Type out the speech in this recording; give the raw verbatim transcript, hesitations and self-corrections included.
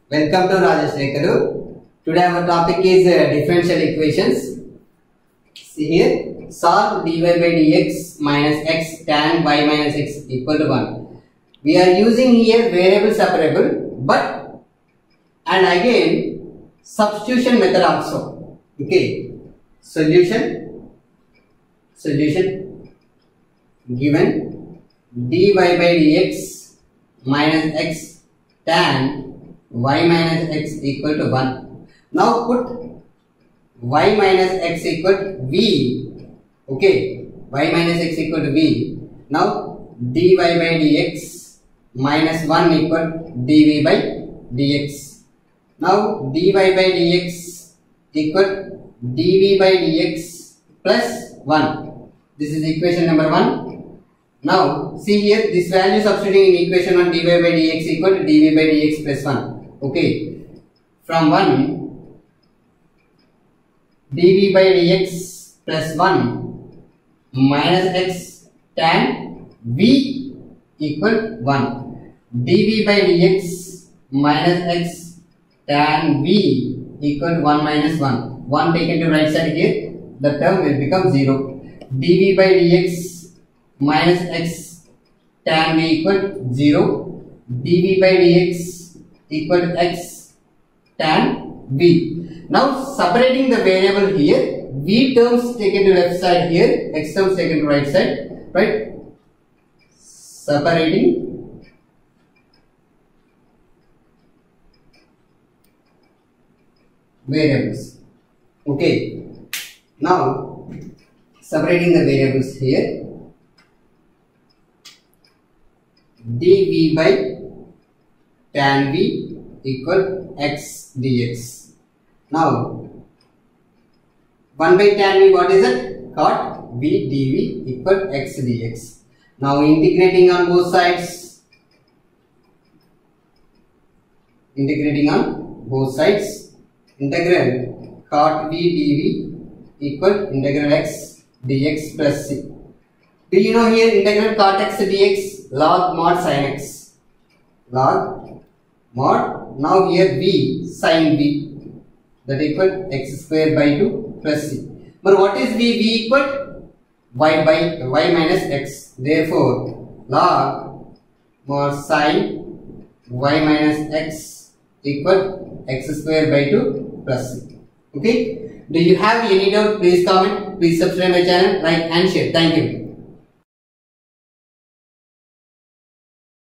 Welcome to Rajesh Rekalu. Today our topic is uh, differential equations. See here, solve dy by dx minus x tan y minus x equal to one. We are using here variable separable, but and again substitution method also. Okay, solution solution given dy by dx minus x tan y minus x equal to one. Now put y minus x equal to v. Okay, y minus x equal to v. Now dy by dx minus one equal dv by dx. Now dy by dx equal dv by dx plus one. This is equation number one. Now see here, this value substituting in equation one, dy by dx equal to dv by dx plus one. Okay, from one, dv by dx plus one minus x tan v equal one. dv by dx minus x tan v equal one minus one. one taken to right side here, the term will become zero. dv by dx minus x tan v equal zero. dv by dx equal to x tan v. Now separating the variable here, v terms taken to left side here, x terms taken to right side, right? Separating variables. Okay. Now separating the variables here, dv by tan v equal x dx. Now one by tan v, what is it? Cot v dv equal x dx. Now integrating on both sides, integrating on both sides, integral cot v dv equal integral x dx plus c. Do you know here integral cot x dx? Log mod sin x. Log mod. Now here v sin v, that equal x square by two plus c. But what is v? V equal y by y minus x. Therefore log mod sin y minus x equal x square by two plus c. Okay. Do you have any doubt? Please comment. Please subscribe my channel, like and share. Thank you.